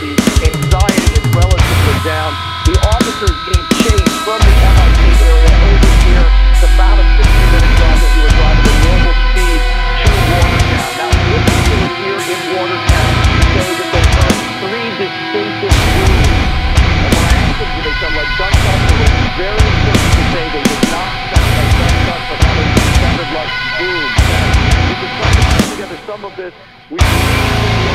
the anxiety is relatively down. The officers being chased from the MIT area over here. It's about a 60-minute drive that you were driving at normal speed to Watertown. Now, witnesses here in Watertown say that they heard three distinctive booms. And when I asked them, do they sound like gunshots? It was very important to say they did not sound like gunshots, but rather sounded like booms. We can try to put together some of this. We